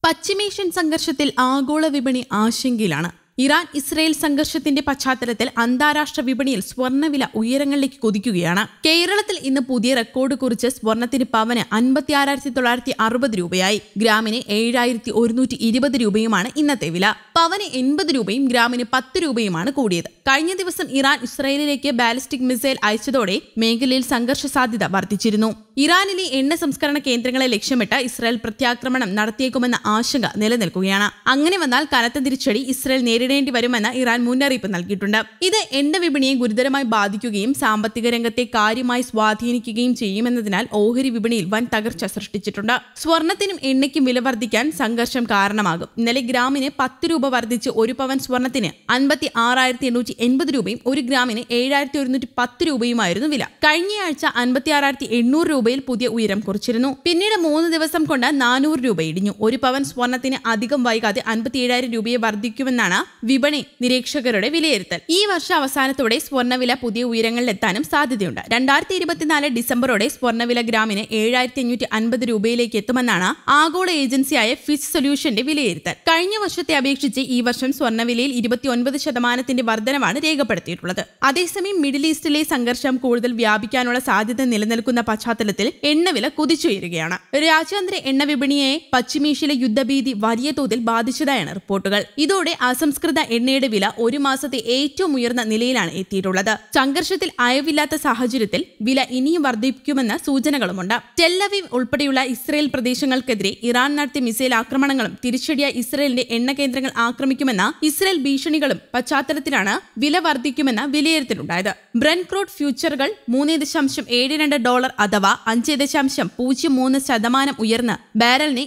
പശ്ചിമേഷ്യൻ സംഘർഷത്തിൽ ആഗോള വിപണി ആശങ്കയിലാണ്. ഇറാൻ ഇസ്രയേൽ സംഘർഷത്തിന്റെ പശ്ചാത്തലത്തിൽ അന്താരാഷ്ട്ര വിപണിയിൽ സ്വർണ്ണവില ഉയരങ്ങളിലേക്ക് കുതിക്കുകയാണ്. കേരളത്തിൽ ഇന്ന് പുതിയ റെക്കോർഡ് കുറിച്ച് സ്വർണ്ണത്തിന് പവന് 56,960 രൂപയായി. ഗ്രാമിന് 7,120 രൂപയുമാണ് ഇന്നത്തെ വില. പവന് 80 രൂപയും ഗ്രാമിന് 10 രൂപയുമാണ് കൂടിയത്. കഴിഞ്ഞ ദിവസം ഇറാൻ ഇസ്രയേലിലേക്ക് ബാലിസ്റ്റിക് മിസൈൽ അയച്ചതോടെ മേഖലയിൽ സംഘർഷ സാധ്യത വർദ്ധിച്ചിരുന്നു. ഇറാനിലെ എണ്ണ സംസ്കരണ കേന്ദ്രങ്ങളെ ലക്ഷ്യമിട്ട് ഇസ്രയേൽ പ്രത്യാക്രമണം നടത്തിയേക്കുമെന്ന ആശങ്ക നിലനിൽക്കുകയാണ്. അങ്ങനെ വന്നാൽ കനത്ത തിരിച്ചടി ഇസ്രയേൽ നേരിടേണ്ടി വരുമെന്ന് ഇറാൻ മുന്നറിയിപ്പ് നൽകിയിട്ടുണ്ട്. ഇത് എണ്ണ വിപണിയെ ഗുരുതരമായി ബാധിക്കുകയും സാമ്പത്തിക രംഗത്തെ കാര്യമായി സ്വാധീനിക്കുകയും ചെയ്യുമെന്നതിനാൽ ഓഹരി വിപണിയിൽ വൻ തകർച്ച സൃഷ്ടിച്ചിട്ടുണ്ട്. സ്വർണത്തിനും എണ്ണയ്ക്കും വില വർദ്ധിക്കാൻ സംഘർഷം കാരണമാകും. ഇന്നലെ ഗ്രാമിന് 10 രൂപ വർദ്ധിച്ച് ഒരു പവൻ സ്വർണത്തിന് 56,880 രൂപയും ഒരു ഗ്രാമിന് 7,110 രൂപയുമായിരുന്നു വില. കഴിഞ്ഞയാഴ്ച 56,800 രൂപയിൽ പുതിയ ഉയരം കുറിച്ചിരുന്നു. പിന്നീട് 3 ദിവസം കൊണ്ട് 400 രൂപ ഇടിഞ്ഞു. ഒരു പവൻ സ്വർണത്തിന് അധികം വൈകാതെ 57,000 രൂപയെ വർദ്ധിക്കുമെന്നാണ് വിപണി നിരീക്ഷകരുടെ വിലയിരുത്തൽ. ഈ വർഷ അവസാനത്തോടെ സ്വർണ്ണവില പുതിയ ഉയരങ്ങളിലെത്താനും സാധ്യതയുണ്ട്. 2024 ഡിസംബറോടെ സ്വർണ്ണവില ഗ്രാമിന് 7,550 രൂപയിലേക്ക് എത്തുമെന്നാണ് ആഗോള ഏജൻസിയായ ഫിച്ച് സൊല്യൂഷന്റെ വിലയിരുത്തൽ. കഴിഞ്ഞ വർഷത്തെ അപേക്ഷിച്ച് ഈ വർഷം സ്വർണ്ണവിലയിൽ 29% വർധനവാണ് രേഖപ്പെടുത്തിയിട്ടുള്ളത്. അതേസമയം മിഡിൽ ഈസ്റ്റിലെ സംഘർഷം കൂടുതൽ വ്യാപിക്കാനുള്ള സാധ്യത നിലനിൽക്കുന്ന പശ്ചാത്തലത്തിൽ എണ്ണവില കുതിച്ചുയരുകയാണ്. രാജ്യാന്തര എണ്ണ വിപണിയെ പശ്ചിമേഷ്യയിലെ യുദ്ധഭീതി വലിയ തോതിൽ ബാധിച്ചതായാണ് റിപ്പോർട്ടുകൾ. ഇതോടെ അസംസ്കൃത എണ്ണയുടെ വില ഒരു മാസത്തെ ഏറ്റവും ഉയർന്ന നിലയിലാണ് എത്തിയിട്ടുള്ളത്. സംഘർഷത്തിൽ അയവില്ലാത്ത സാഹചര്യത്തിൽ വില ഇനിയും വർദ്ധിക്കുമെന്ന സൂചനകളുമുണ്ട്. ടെല്ലവീവ് ഉൾപ്പെടെയുള്ള ഇസ്രയേൽ പ്രദേശങ്ങൾക്കെതിരെ ഇറാൻ നടത്തിയ മിസൈൽ ആക്രമണങ്ങളും തിരിച്ചടിയായ ഇസ്രയേലിന്റെ എണ്ണ കേന്ദ്രങ്ങൾ ആക്രമിക്കുമെന്ന ഇസ്രയേൽ ഭീഷണികളും പശ്ചാത്തലത്തിലാണ് വില വർദ്ധിക്കുമെന്ന വിലയിരുത്തലുണ്ടായത്. ബ്രന്റ് ക്രൂഡ് ഫ്യൂച്ചറുകൾ $3.72 അഥവാ 5.03% ഉയർന്ന് ബാരലിന്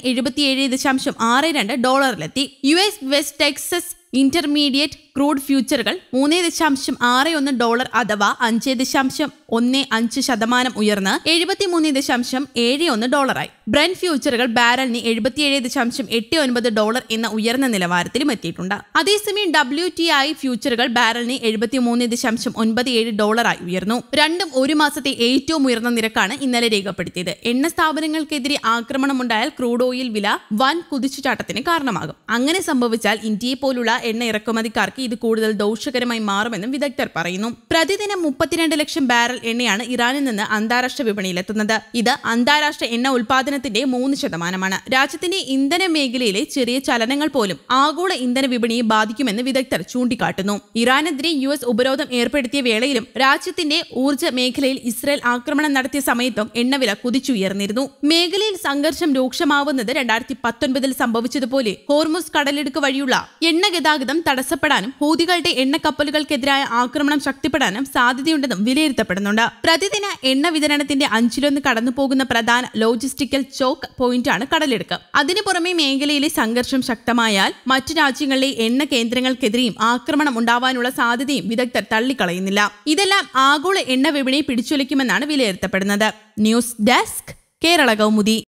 $77.62 US West Texas intermediate crude ഫ്യൂച്ചറുകൾ $3.61 അഥവാ 5.15% ഉയർന്ന് $73.71 ബ്രന്റ് ഫ്യൂച്ചറുകൾ ബാരലിന് $77.89 എന്ന ഉയർന്ന നിലവാരത്തിലും എത്തിയിട്ടുണ്ട്. അതേസമയം WTI ഫ്യൂച്ചറുകൾ ബാരലിന് $73.97 ഉയർന്നു. രണ്ടും ഒരു മാസത്തെ ഏറ്റവും ഉയർന്ന നിരക്കാണ് ഇന്നലെ രേഖപ്പെടുത്തിയത്. എണ്ണ സ്ഥാപനങ്ങൾക്കെതിരെ ആക്രമണമുണ്ടായാൽ ക്രൂഡ് ഓയിൽ വില വൻ കുതിച്ചുചാട്ടത്തിന് കാരണമാകും. അങ്ങനെ സംഭവിച്ചാൽ ഇന്ത്യയെ പോലുള്ള എണ്ണ ഇറക്കുമതിക്കാർക്ക് ഇത് കൂടുതൽ ദോഷകരമായി മാറുമെന്നും വിദഗ്ധർ പറയുന്നു. പ്രതിദിനം 32 ലക്ഷം ബാരൽ എണ്ണയാണ് ഇറാനിൽ നിന്ന് അന്താരാഷ്ട്ര വിപണിയിലെത്തുന്നത്. ഇത് അന്താരാഷ്ട്ര എണ്ണ ഉൽപാദനത്തിന്റെ 3%. രാജ്യത്തിന്റെ ഇന്ധന മേഖലയിലെ ചെറിയ ചലനങ്ങൾ പോലും ആഗോള ഇന്ധന വിപണിയെ ബാധിക്കുമെന്ന് വിദഗ്ധർ ചൂണ്ടിക്കാട്ടുന്നു. ഇറാനെതിരെ US ഉപരോധം ഏർപ്പെടുത്തിയ വേളയിലും രാജ്യത്തിന്റെ ഊർജ്ജ മേഖലയിൽ ഇസ്രയേൽ ആക്രമണം നടത്തിയ സമയത്തും എണ്ണവില കുതിച്ചുയർന്നിരുന്നു. മേഖലയിൽ സംഘർഷം രൂക്ഷമാവുന്നത് 2019 സംഭവിച്ചതുപോലെ ഹോർമുസ് കടലിടുക്ക് വഴിയുള്ള എണ്ണ ഗതാഗതം തടസ്സപ്പെടാനും ഹൂതികളുടെ എണ്ണക്കപ്പലുകൾക്കെതിരായ ആക്രമണം ശക്തിപ്പെടാനും സാധ്യതയുണ്ടെന്നും വിലയിരുത്തപ്പെടുന്നുണ്ട്. പ്രതിദിന എണ്ണ വിതരണത്തിന്റെ 1/5 കടന്നുപോകുന്ന പ്രധാന ലോജിസ്റ്റിക്കൽ ചോക്ക് പോയിന്റാണ് കടലിടുക്ക്. അതിനു പുറമെ മേഖലയിലെ സംഘർഷം ശക്തമായാൽ മറ്റു രാജ്യങ്ങളിലെ എണ്ണ കേന്ദ്രങ്ങൾക്കെതിരെയും ആക്രമണം ഉണ്ടാവാനുള്ള സാധ്യതയും വിദഗ്ധർ തള്ളിക്കളയുന്നില്ല. ഇതെല്ലാം ആഗോള എണ്ണ വിപണിയെ പിടിച്ചുലയ്ക്കുമെന്നാണ് വിലയിരുത്തപ്പെടുന്നത്. News desk Kerala Kaumudi.